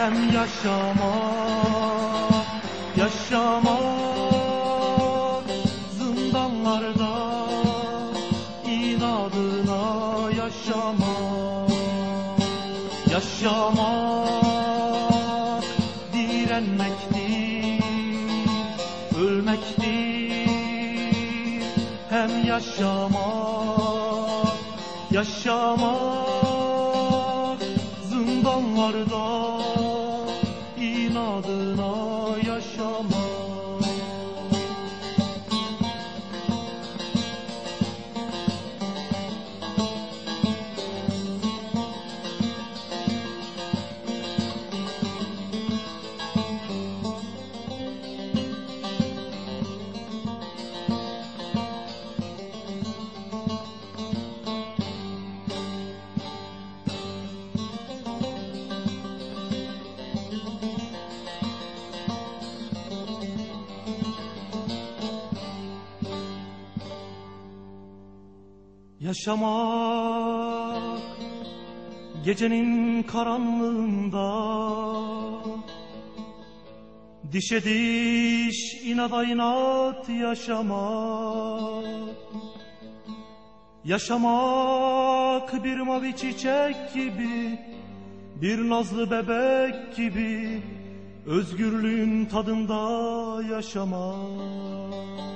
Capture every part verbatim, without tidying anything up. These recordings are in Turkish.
hem yaşamak, yaşamak zindanlarda inadına yaşamak, yaşamak direnmektir, ölmektir hem yaşamak, yaşamak zindanlarda inadına yaşamak. Yaşamak gecenin karanlığında, dişe diş inada inat yaşamak. Yaşamak bir mavi çiçek gibi, bir nazlı bebek gibi, özgürlüğün tadında yaşamak.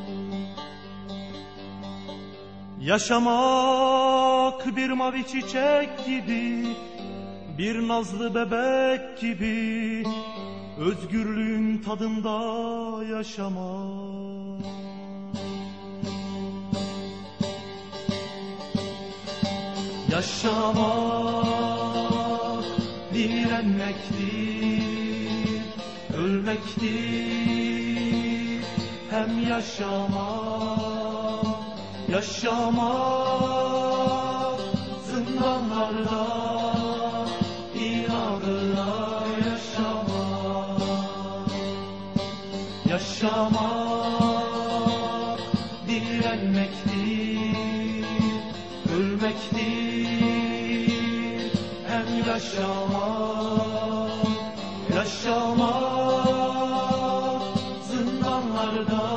Yaşamak bir mavi çiçek gibi, bir nazlı bebek gibi, özgürlüğün tadında yaşamak. Yaşamak direnmektir, ölmektir hem yaşamak, yaşamak zindanlarda inadına yaşamak, yaşamak direnmektir, ölmektir hem yaşamak, yaşamak zindanlarda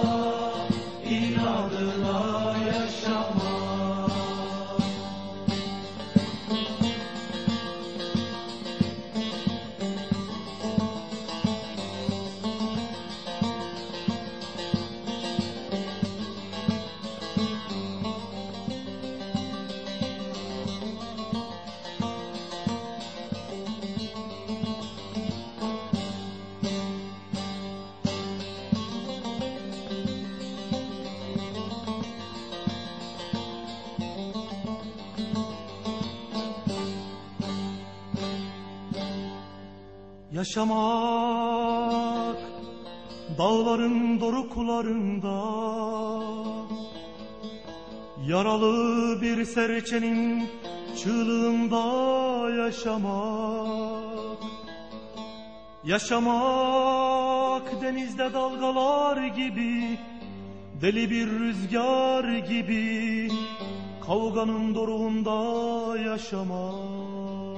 inadına yaşamak. Yaşamak dağların doruklarında, yaralı bir serçenin çığlığında yaşamak. Yaşamak denizde dalgalar gibi, deli bir rüzgar gibi, kavganın doruğunda yaşamak.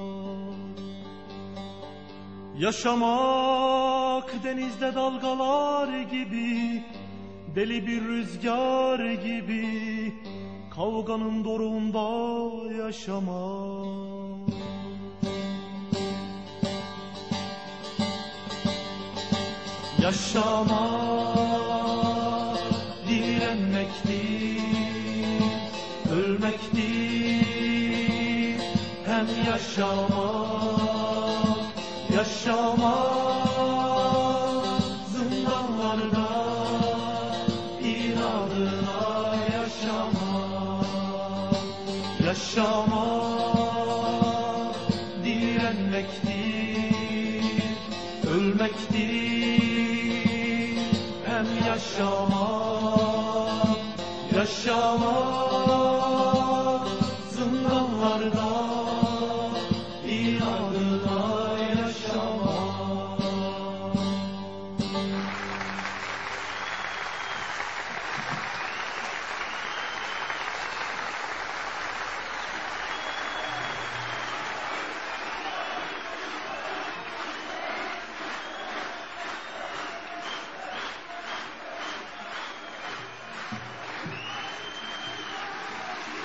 Yaşamak denizde dalgalar gibi, deli bir rüzgar gibi, kavganın doruğunda yaşamak. Yaşamak direnmektir, ölmektir hem yaşamak, yaşamak zindanlarda inadına yaşamak, yaşamak direnmektir, ölmektir hem yaşamak, yaşamak zindanlarda inadına yaşamak.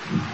Şaban.